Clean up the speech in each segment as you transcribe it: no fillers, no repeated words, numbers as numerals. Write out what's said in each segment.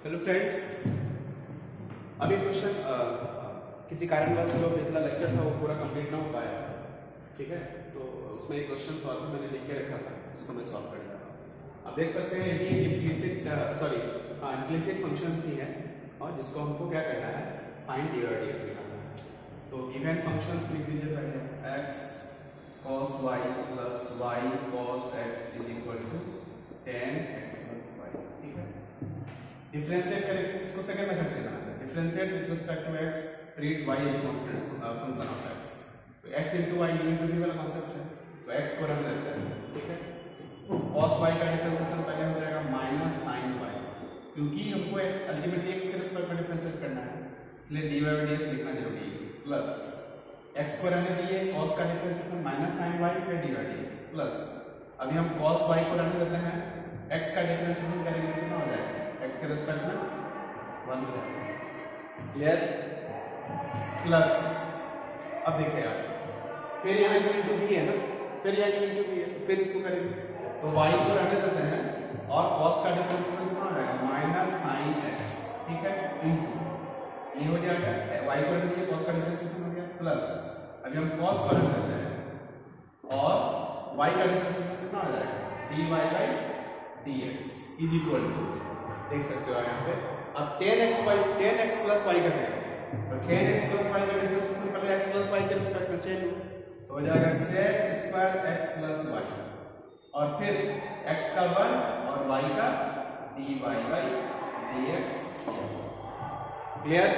Hello friends, अभी question किसी कारणवश जो पिछला लेक्चर था वो पूरा कंप्लीट ना हो पाया, ठीक है। तो उसमें एक क्वेश्चन सॉल्व मैंने लिख के रखा था, उसको मैं सॉल्व कर रहा हूँ। आप देख सकते हैं ये इम्प्लिसिट फंक्शंस की है और जिसको हमको क्या करना है, फाइंड डीआरडीएक्स निकालना है। तो गिवन फंक्शंस लिख दीजिए पहले, x cos y plus y cos x is equal to 10x plus y, ठीक है। डिफरेंशिएट करें इसको, सेकंड मेथड से करना है। Differentiate with respect to x, treat y as constant function of x। तो x into y यूनिट भी वाला कांसेप्ट है, तो x को रख लेते हैं, ठीक है। cos y का डिफरेंशिएशन पहले हो जाएगा माइनस sin y, क्योंकि हमको x अल्टीमेटली x के रिस्पेक्ट में डिफरेंशिएट करना है, इसलिए dy by dx लिखना जरूरी है। प्लस x को रहने दिए, cos का डिफरेंशिएशन माइनस sin y फिर dy by dx, प्लस अभी हम cos y को रहने देते हैं, x का डिफरेंशिएशन करेंगे कितना हो जाएगा, x के रिस्पेक्ट में 1 हो जाएगा, क्लियर। प्लस अब देखिए आप, फिर यहाँ यूनिट टू भी है ना, फिर यहाँ यूनिट टू भी है, तो फिर इसको करेंगे, तो y को रहने देते हैं और cos का डिफरेंशिएशन कितना हो जाएगा, माइनस sin x, ठीक है, इनटू ये हो जाएगा, y को रहने दिए, cos का डिफरेंशिएशन हो गया, प्लस अभी हम cos को रहने देते हैं और y का डिफरेंशिएशन कितना हो जाएगा, dy by dx is equal to, देख सकते हो यहाँ पे, अब 10x प्लस y करते हैं, तो 10x प्लस y का डिफरेंशिएशन पहले x प्लस y के रिस्पेक्ट में चेंज तो हो जाएगा sec square x plus y और फिर x का 1 और y का dy by dx, क्लियर।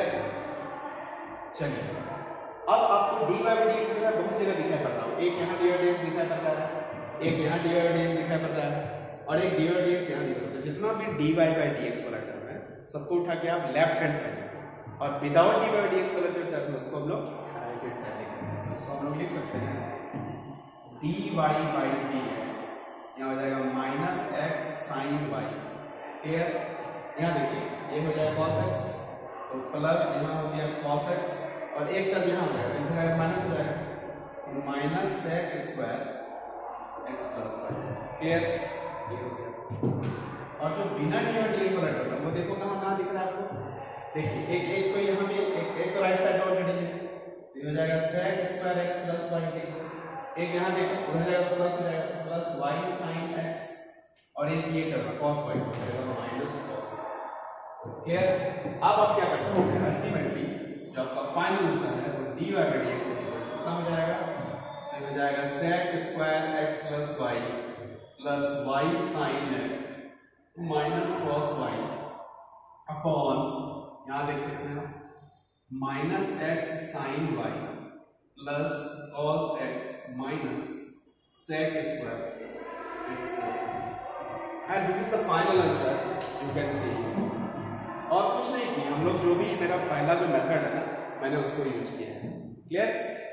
चलिए अब आपको dy by dx जो है बहुत जगह दिखाई पड़ रहा है, एक यहाँ dy by dx दिखाई पड़ रहा है, एक यहाँ dy by dx दिखाई पड़ रहा है और एक dy by dx यहाँ दिखाई पड़ रहा है। जितना भी dy by dx वाला टर्म है सबको उठा के आप लेफ्ट हैंड साइड और विदाउट dy by dx वाला जो टर्म है उसको हम लोग राइट हैंड साइड लिखेंगे। तो उसको हम लोग लिख सकते हैं dy by dx, यहाँ हो जाएगा minus x sin y, clear. यहाँ देखिए ये हो जाएगा cos x, तो प्लस यहाँ हो गया cos x और एक टर्म यहाँ हो जाएगा, इधर माइनस हो जाएगा, minus sec square x plus y, clear. ये हो गया। और जो बिना dy by dx वाला टर्म है वो देखो कहाँ दिख रहा है आपको, देखिए एक तो यहाँ भी एक तो राइट साइड ऑलरेडी है, ये हो जाएगा sec square x plus y, देखो एक यहाँ देखो हो जाएगा प्लस हो जाएगा प्लस y sin x और एक ये टर्म cos y हो जाएगा माइनस cos, क्लियर। अब आप क्या कर सकते हैं, अल्टीमेटली जो आपका फाइनल आंसर है वो dy by dx कितना हो जाएगा, ये हो जाएगा sec square x plus y plus y sin x minus cos y upon, यहाँ देख सकते हैं minus x sin y plus cos x minus sec square x plus y, and this is the final answer you can see. और कुछ नहीं किया हम लोग, जो भी मेरा पहला जो मेथड है ना मैंने उसको यूज किया है, क्लियर।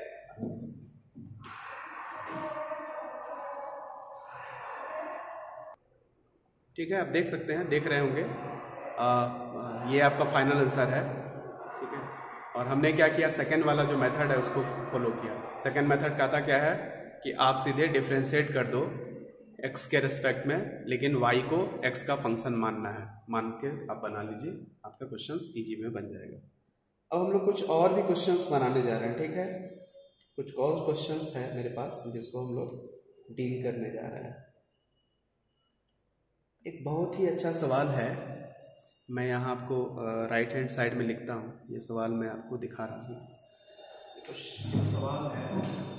ठीक है, आप देख सकते हैं, देख रहे होंगे ये आपका फाइनल आंसर है, ठीक है। और हमने क्या किया, सेकंड वाला जो मेथड है उसको फॉलो किया। सेकंड मेथड कहता क्या है कि आप सीधे डिफरेंशिएट कर दो x के रिस्पेक्ट में, लेकिन y को x का फंक्शन मानना है, मान के आप बना लीजिए, आपका क्वेश्चंस इजी में बन जाएगा। अब हम लोग कुछ और भी क्वेश्चंस बनाने जा रहे हैं, ठीक है। कुछ और क्वेश्चंस है मेरे पास जिसको हम लोग डील करने जा रहे हैं। एक बहुत ही अच्छा सवाल है, मैं यहाँ आपको राइट हैंड साइड में लिखता हूँ, ये सवाल मैं आपको दिखा रहा हूँ। सवाल है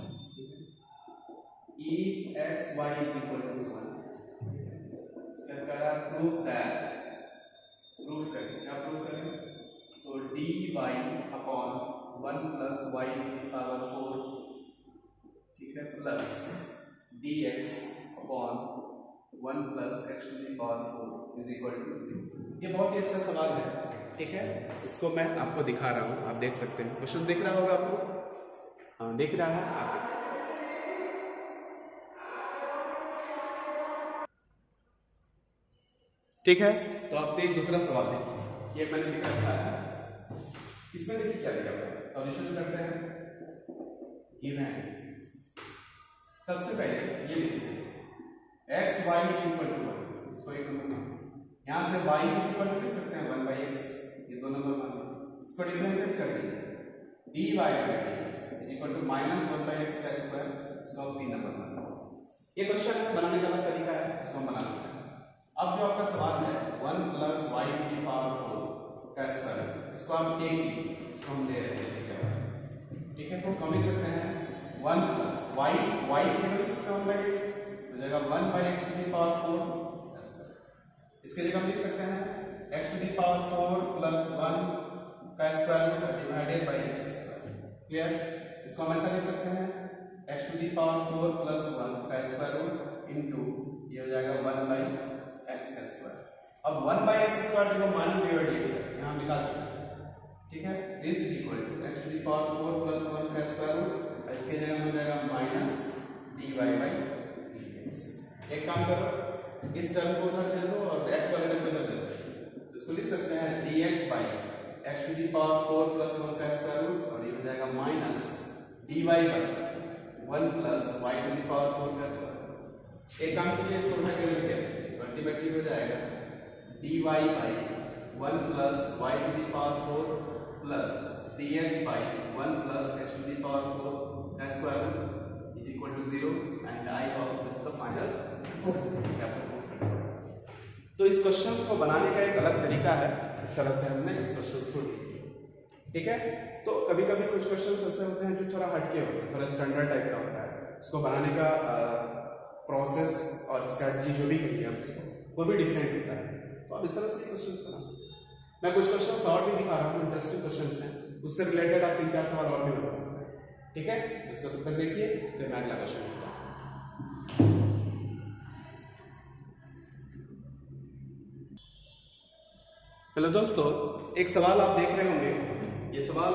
if x y is equal to 1, इसका क्या है, प्रूफ दैट, प्रूफ करें, क्या प्रूफ करें, तो dy अपॉन 1 प्लस y की पावर 4, ठीक है, plus dx upon 1 plus x to the power 4 is equal to 0। ये बहुत ही अच्छा सवाल है, ठीक है। इसको मैं आपको दिखा रहा हूँ, आप देख सकते हैं, क्वेश्चन दिख रहा होगा आपको, हाँ दिख रहा है, आप देख सकते हैं। ठीक है, तो आप एक दूसरा सवाल देखिए, ये मैंने लिखा है, इसमें देखिए क्या लिखा है, सॉल्यूशन करते हैं। गिवन सबसे पहले ये देखिए x y इक्वल टू 1, इसको एक नंबर यहाँ से y इज इक्वल टू लिख सकते हैं 1/x, ये दो नंबर मान लो, इसको डिफरेंशिएट कर दीजिए, dy by dx is equal to -1/x का स्क्वायर, इसको 3 नंबर मान लो। ये क्वेश्चन बनाने का अलग तरीका है, इसको हम बना लेते हैं। अब जो आपका सवाल है 1 + y टू द पावर 4 का स्क्वायर, इसको आप a की, इसको हम ले रहे हैं, ठीक है, इसको हम लिख सकते हैं 1 + y की जगह लिख सकते हैं 1/x, तो जगह 1/x टू द पावर 4 इसके जगह हम लिख सकते हैं x टू द पावर 4 + 1 का square divided by x square. Clear? इसको हम ऐसा लिख सकते हैं x टू द पावर 4 + 1 का स्क्वायर रूट इनटू ये हो जाएगा 1/x का स्क्वायर। अब 1/x स्क्वायर जो मान लिया dx है, यहां निकाल चुके हैं, ठीक है, this is equal to x to the power 4 + 1 का स्क्वायर रूट, इसके जगह हो जाएगा -dy/dx। एक काम करो, इस टर्म को उधर दे दो और x वाले टर्म को उधर दे दो, इसको लिख सकते हैं dx/x टू द पावर 4 + 1 का स्क्वायर रूट, और ये हो जाएगा -dy/1 + y to the power 4 का स्क्वायर। एक काम कीजिए, इसको उठा के लिखिए, तो अल्टीमेटली हो जाएगा dy/1 + y to the power 4 plus dx/1 + x to the power 4 का square root is equal to 0 and I of this is the final answer. तो इस क्वेश्चंस को बनाने का एक अलग तरीका है, इस तरह से हमने इस क्वेश्चंस को लिया, ठीक है। तो कभी कभी कुछ क्वेश्चंस ऐसे होते हैं जो थोड़ा हटके होते हैं, थोड़ा स्टैंडर्ड टाइप का होता है, इसको बनाने का प्रोसेस और स्ट्रेटजी जो भी कहिए हम इसको, वो भी डिफरेंट होता है। तो आप इस तरह से क्वेश्चंस बना सकते हैं। मैं कुछ क्वेश्चंस और भी दिखा रहा हूँ, इंटरेस्टिंग क्वेश्चंस हैं, उससे रिलेटेड आप 3-4 सवाल और भी बना सकते हैं, ठीक है। इसका उत्तर देखिए, फिर मैं अगला क्वेश्चन लेता हूँ। हेलो दोस्तों, एक सवाल आप देख रहे होंगे, ये सवाल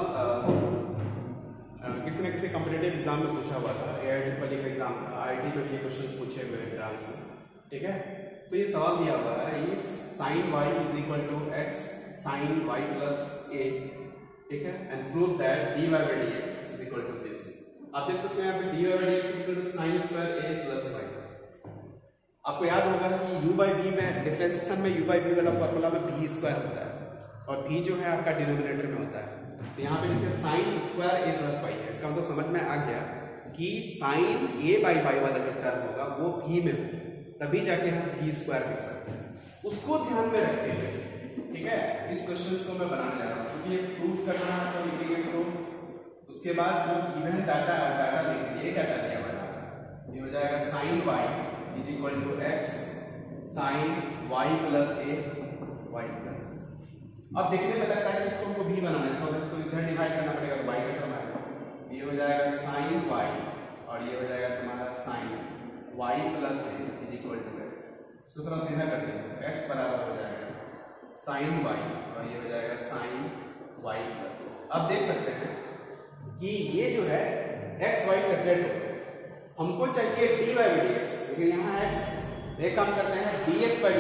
किसी न किसी कॉम्पिटिटिव एग्जाम में पूछा हुआ था, AIIII का एग्जाम था, IIT में भी ये क्वेश्चंस पूछे हुए हैं एंट्रेंस में, ठीक है। तो ये सवाल दिया हुआ है, if sin y is equal to x sin y plus a, ठीक है, and prove that dy/dx is equal to दिस। आप देख सकते हैं यहाँ पे dy/dx is equal to sin square a plus y। आपको याद होगा कि u/v में डिफरेंशिएशन में u/v वाला फॉर्मूला में b स्क्वायर होता है, और v जो है आपका डिनोमिनेटर में होता है। तो यहाँ पे देखिए sin square a plus y है, इसका मतलब समझ में आ गया कि sin a/y वाला जो टर्म होगा वो v में होगा, तभी जाके हम v स्क्वायर लिख सकते हैं। उसको ध्यान में रखते हुए, ठीक है, इस क्वेश्चन को मैं बनाने जा रहा हूँ, क्योंकि ये प्रूफ करना है तो लिखेंगे प्रूफ। उसके बाद जो गिवन डाटा है, डाटा लिखेंगे, ये डाटा दिया हुआ है, ये हो जाएगा sin y is equal to x sin y plus a y plus. अब देखने में लगता है कि इसको हमको भी बनाना है, इसको इधर डिवाइड करना पड़ेगा, तो y का टर्म आएगा, ये हो जाएगा sin y और ये हो जाएगा तुम्हारा sin y plus a is equal to x। इसको थोड़ा सीधा कर देंगे, x बराबर हो जाएगा sin y और ये हो जाएगा sin y प्लस। अब देख सकते हैं कि ये जो है x y सेपरेट हो, हमको चाहिए dy/dx, लेकिन यहाँ x, एक काम करते हैं dx/dy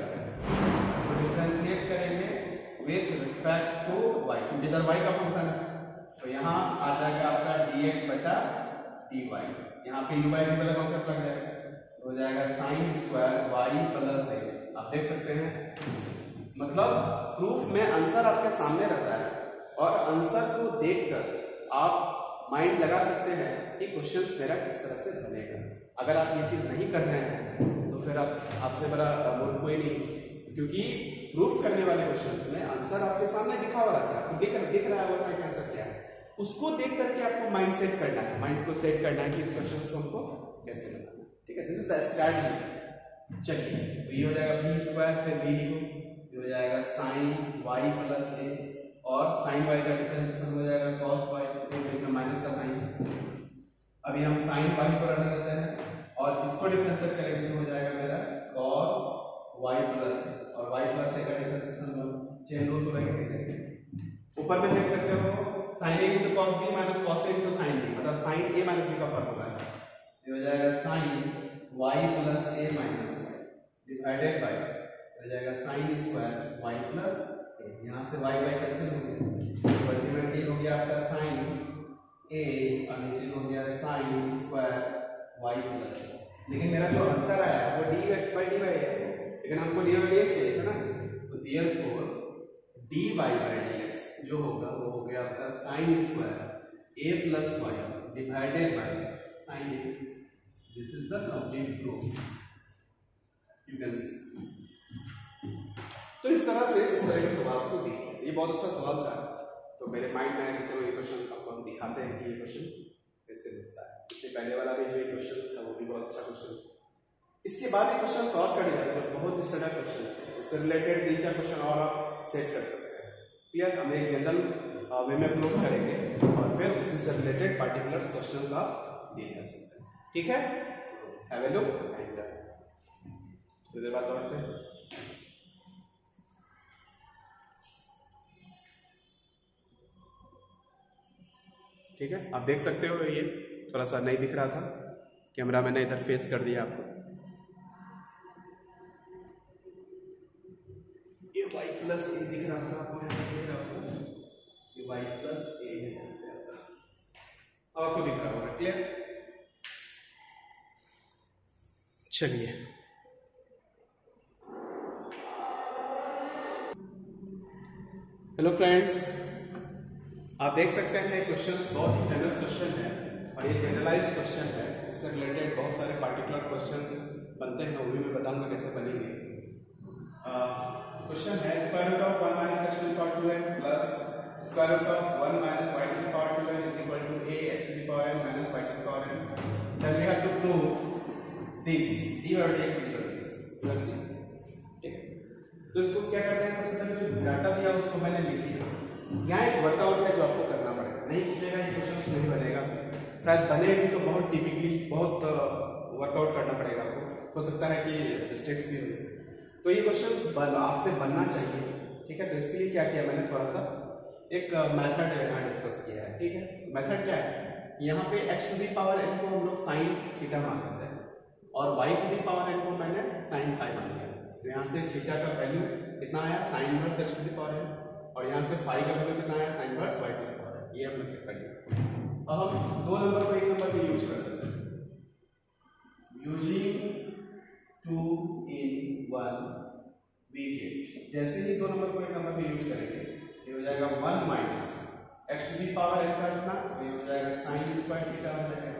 तो डिफरेंशिएट करेंगे विद रिस्पेक्ट टू y, क्योंकि इधर y का फंक्शन है, तो यहाँ आ जाएगा आपका dx/dy, यहाँ पे u/v वाला कॉन्सेप्ट लग जाएगा, हो जाएगा sin square y plus a। आप देख सकते हैं, मतलब प्रूफ में आंसर आपके सामने रहता है, और आंसर को देखकर आप माइंड लगा सकते हैं कि क्वेश्चंस मेरा किस तरह से बनेगा। अगर आप ये चीज नहीं कर रहे हैं तो फिर आपसे बड़ा मूर्ख कोई नहीं, क्योंकि प्रूफ करने वाले क्वेश्चंस में आंसर आपके सामने दिखा हुआ रहता है, आपको दिख रहा होता है कि आंसर क्या है, उसको देख करके आपको माइंड सेट करना है, माइंड को सेट करना है कि इस क्वेश्चन को हमको कैसे बनाना है, ठीक है। This is the strategy. चलिए, तो ये हो जाएगा b स्क्वायर, फिर b लिखो, ये हो जाएगा sin y प्लस a, और sin y का डिफरेंशिएशन हो जाएगा cos y, तो माइनस का साइन। अभी हम sin y को रखने देते हैं और इसको डिफरेंशिएट करेंगे तो हो जाएगा मेरा cos y प्लस a, और y प्लस a का डिफरेंशिएशन चेन रूल तो रखेंगे। ऊपर में देख सकते हो sin a into cos b minus cos a into sin b, मतलब sin a माइनस b का फॉर्मूला है, ये हो जाएगा sin y plus a minus y divided by, हो जाएगा sin square y plus a, यहाँ से y कैंसिल हो गया, तो अल्टीमेटली हो गया आपका sin a और नीचे हो गया sin स्क्वायर y प्लस। लेकिन मेरा जो आंसर आया वो dx/dy है, लेकिन हमको डी बाई डी एक्स चाहिए था ना, तो देयरफॉर dy बाई dx जो होगा वो हो गया आपका sine square a plus y divided by sine a. This is the complete proof, you can see. तो इस तरह के सवाल को देखिए, ये बहुत अच्छा सवाल था, तो मेरे माइंड में आया कि चलो ये क्वेश्चन आपको हम दिखाते हैं कि ये क्वेश्चन कैसे बनता है। इससे पहले वाला भी जो ये क्वेश्चन था वो भी बहुत अच्छा क्वेश्चन। इसके बाद ये क्वेश्चन सॉल्व कर जाएगा, बहुत स्टैंडर्ड क्वेश्चन है, उससे रिलेटेड 3-4 क्वेश्चन और आप सेट कर सकते हैं। क्लियर, हम एक जनरल वे में प्रूफ करेंगे और फिर उसी से रिलेटेड पार्टिकुलर क्वेश्चन आप डील कर सकते हैं। ठीक है, हैव ए लुक एंड फिर बात करते हैं। ठीक है, आप देख सकते हो, ये थोड़ा सा नहीं दिख रहा था, कैमरा मैंने इधर फेस कर दिया आपको। ये y प्लस ए दिख रहा था आपको, यहाँ दिख रहा होगा ये y प्लस ए है, अब आपको दिख रहा होगा। क्लियर, चलिए हेलो फ्रेंड्स, आप देख सकते हैं क्वेश्चन बहुत ही फेमस क्वेश्चन है और ये जनरलाइज्ड क्वेश्चन है। इससे रिलेटेड बहुत सारे पार्टिकुलर क्वेश्चंस बनते हैं, वो भी मैं बताऊंगा कैसे बनेंगे। क्वेश्चन है square root of 1 minus x to the power 2n plus square root of 1 minus y to the power 2n is equal to a x to the power n minus y to the power n। Then we have to prove this dy dx equal to दिस। Let's see, ठीक, तो इसको क्या करते हैं, सबसे पहले जो डाटा दिया उसको मैंने लिख लिया। यहाँ एक वर्कआउट है जो आपको करना पड़ेगा, नहीं कीजिएगा ये क्वेश्चन नहीं बनेगा, शायद बने भी तो बहुत टिपिकली बहुत वर्कआउट करना पड़ेगा आपको, हो सकता है कि मिस्टेक्स भी हो। तो ये क्वेश्चन आपसे बनना चाहिए। ठीक है, तो इसके लिए क्या किया मैंने, थोड़ा सा एक मेथड यहाँ डिस्कस किया है। ठीक है, मेथड क्या है, यहाँ पे x to the power n को हम लोग साइन थीटा मान लेते हैं और y to the power n को मैंने साइन फाई मान लिया। तो यहाँ से थीटा का वैल्यू कितना आया, sine inverse x to the power n, और यहाँ से फाई का वैल्यू कितना आया, sine inverse y to the power n। ये हम लोग कर लिया। अब हम दो नंबर को एक नंबर पे यूज कर देते हैं, यूजिंग 2 in 1 we get। जैसे ही दो नंबर को एक नंबर पे यूज करेंगे ये हो जाएगा 1 minus x to the power n का कितना, तो ये हो जाएगा साइन स्क्वायर थीटा हो जाएगा,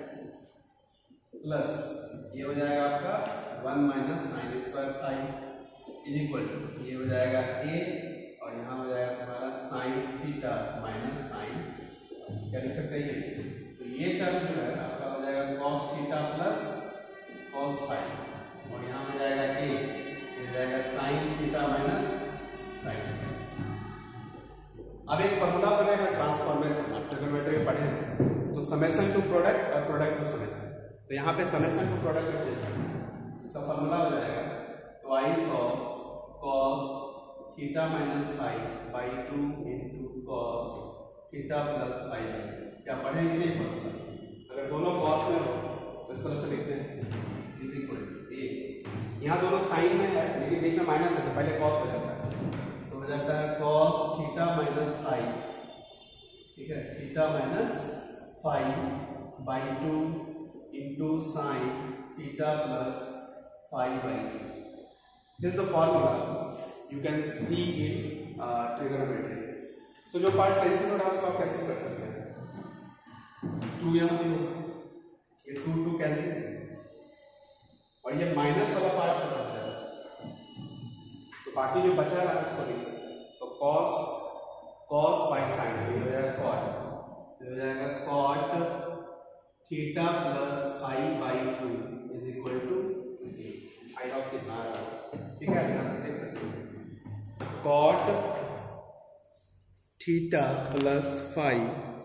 प्लस ये हो जाएगा आपका 1 minus sine square phi is equal to ये हो जाएगा a और यहाँ हो जाएगा तुम्हारा साइन थीटा माइनस साइन, क्या लिख सकते हैं ये, तो ये टर्म जो है आपका हो जाएगा cos theta plus cos phi और यहाँ हो जाएगा a, ये हो जाएगा sine theta minus sine phi. अब एक फॉर्मूला बनेगा ट्रांसफॉर्मेशन, आप ट्रिग्नोमेट्री में पढ़े हैं, तो समेशन टू प्रोडक्ट और प्रोडक्ट टू समेशन, तो यहाँ पे समेशन टू प्रोडक्ट में चेंज करना है। इसका फॉर्मूला हो जाएगा twice of cos theta minus phi by 2 into cos theta plus phi by 2। क्या पढ़ेंगे नहीं फॉर्मूला, अगर दोनों cos में हो तो इस तरह से लिखते हैं इज इक्वल टू a, यहाँ दोनों साइन में है लेकिन बीच में माइनस है तो पहले cos हो जाता है, तो हो जाता है cos थीटा माइनस फाई, ठीक है, theta minus phi by 2 into sine theta plus phi by 2। This is the formula you can see in trigonometry। so जो पार्ट कैंसिल हो रहा है उसको आप कैंसिल कर सकते हैं, 2 यहाँ पे होगा, ये 2 कैंसिल और ये माइनस वाला पार्ट खत्म हो जाएगा, तो बाकी जो बचा है उसको लिख सकते हैं। तो cos बाई साइन ये हो जाएगा cot, ये हो जाएगा cot theta plus phi by 2 is equal to phi of कितना आ रहा है, ठीक है, आप देख सकते हैं cot theta plus phi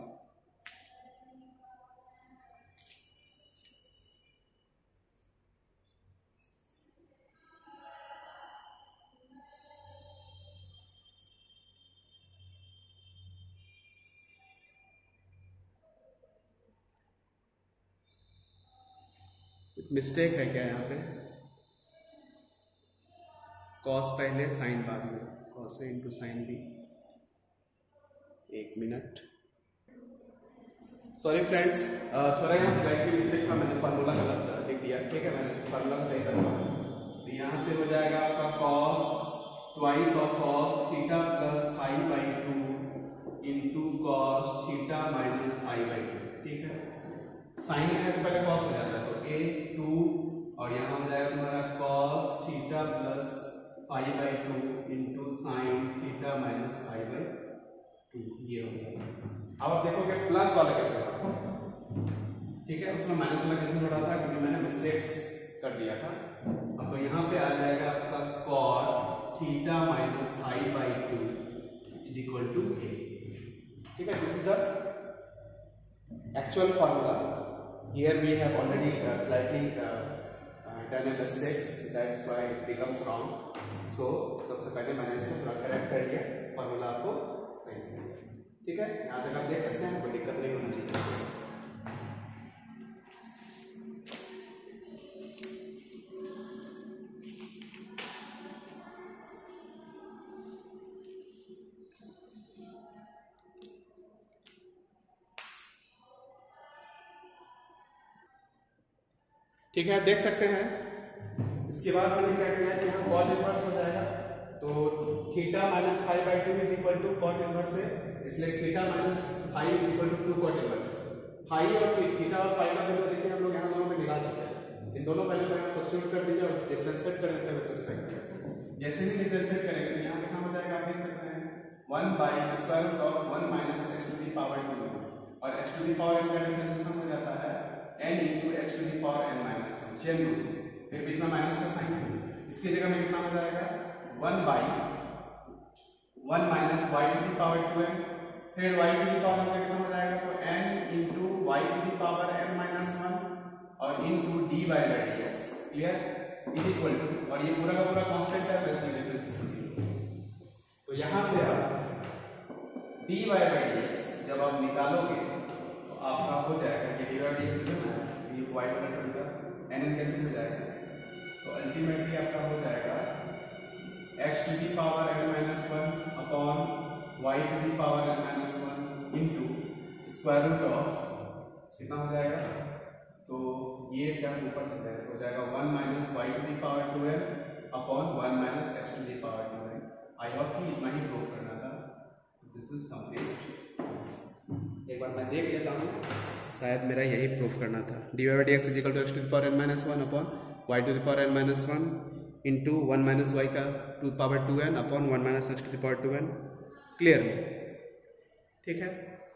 mistake है क्या यहाँ पे, cos पहले साइन बाद में, cos a into sine b. एक मिनट, सॉरी फ्रेंड्स, थोड़ा यहाँ स्लाइड की मिस्टेक था, मैंने फार्मूला गलत लिख दिया। ठीक है, मैंने फार्मूला सही करवा यहाँ से हो जाएगा आपका cos twice of cos theta plus five by two into cos theta minus five by two. ठीक है, साइन में तो पहले cos हो जाता है, तो a टू और यहाँ हो जाएगा तुम्हारा cos theta plus five by two into sine theta minus five by two, ये हो जाएगा। अब आप देखोगे प्लस वाला कैसे होगा, ठीक है, उसमें माइनस वाला कैसे हो रहा था क्योंकि मैंने मिस्टेक्स कर दिया था। अब तो यहाँ पे आ जाएगा आपका cot theta minus five by two is equal to a। ठीक है, this is the actual formula. Here we have already slightly done a mistakes, that's why it becomes wrong. So सबसे पहले मैंने इसको थोड़ा करेक्ट कर दिया, फॉर्मूला आपको सही है। ठीक है, यहाँ तक आप देख सकते हैं, कोई दिक्कत नहीं होनी चाहिए। ठीक है, आप देख सकते हैं। इसके बाद मैंने क्या किया कि यहाँ कॉट इनवर्स हो जाएगा, तो theta minus five by two is equal to cot inverse है, इसलिए theta minus five is equal to two cot inverse. Five और थीटा और फाइव का वैल्यू देखिए हम लोग यहाँ दोनों में निकाल चुके हैं, इन दोनों वैल्यू को यहाँ सब्स्टिट्यूट कर दीजिए और डिफरेंशिएट कर देते हैं विद रिस्पेक्ट टू। जैसे ही डिफरेंशिएट करेंगे तो यहाँ कितना हो जाएगा आप देख सकते हैं, one by square root of one minus x to the power two, और x to the power n का डिफरेंशिएशन हो जाता है n into x to the power n minus one, chain rule, फिर बीच में माइनस का साइन है, इसकी जगह में कितना हो जाएगा one by one minus y to the power two n, फिर y to the power n कितना हो जाएगा तो n into y to the power n minus one और into d y by d x, clear, is equal to, और ये पूरा का पूरा कांस्टेंट है वैसे डिफरेंस। तो यहाँ से आप d y by d x जब आप निकालोगे तो आपका हो जाएगा कि डी वाई डी एक्स कितना है, ये वाई बटा टू का एन एन कैंसिल हो जाएगा, तो अल्टीमेटली आपका हो जाएगा x to the power n minus one upon y to the power n minus one into square root of कितना हो जाएगा, तो ये टर्म ऊपर चल जाएगा, हो जाएगा one minus y to the power two n upon one minus x to the power two n. I hope कि इतना ही प्रूफ करना था। दिस इज समथिंग, एक बार मैं देख लेता हूँ, शायद मेरा यही प्रूफ करना था। D y by d x is equal to x to the power n minus one upon y to the power n minus one into one minus y का to power two n upon one minus x to the power two n, clearly, ठीक है।